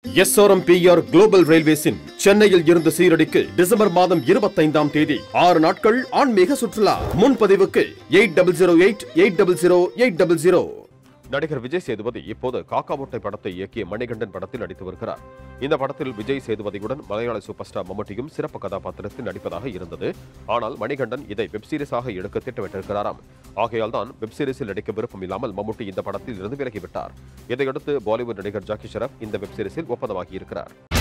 SRMPR global ரயில்வேஸின் சென்னையில் இருந்து சீரடிக்கு December மாதம் 25ஆம் தேதி 6 நாட்கள் ஆன்மீக சுற்றுலா. முன்பதிவுக்கு 8008800800. நடிகர் விஜய் சேதுபதி இப்போது காக்கா முட்டை படத்தை இயக்கிய மணிகண்டன் படத்தில் நடித்து வருகிறார். இந்த படத்தில் விஜய் சேதுபதியுடன் மலையாள சூப்பர் ஸ்டார் மம்முட்டியும் சிறப்பு கதாபாத்திரத்தில் நடிப்பதாக இருந்தது. ஆனால் மணிகண்டன் இதை வெப்சீரிஸாக எடுக்க திட்டமிட்டிருக்கிறாராம். ஆகையால் தான் வெப்சீரிஸில் நடிக்க விருப்பம் இல்லாமல் மம்முட்டி இந்த படத்தில் இருந்து விலகிவிட்டார். இதையடுத்து பாலிவுட் நடிகர் ஜாக்கி ஷெராப் இந்த வெப்சீரிஸில் ஒப்பந்தமாகி இருக்கிறார்.